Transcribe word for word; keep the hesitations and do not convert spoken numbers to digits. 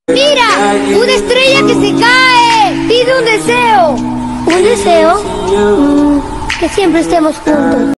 ¡Mira! ¡Una estrella que se cae! ¡Pide un deseo! ¿Un deseo? Mm, que siempre estemos juntos.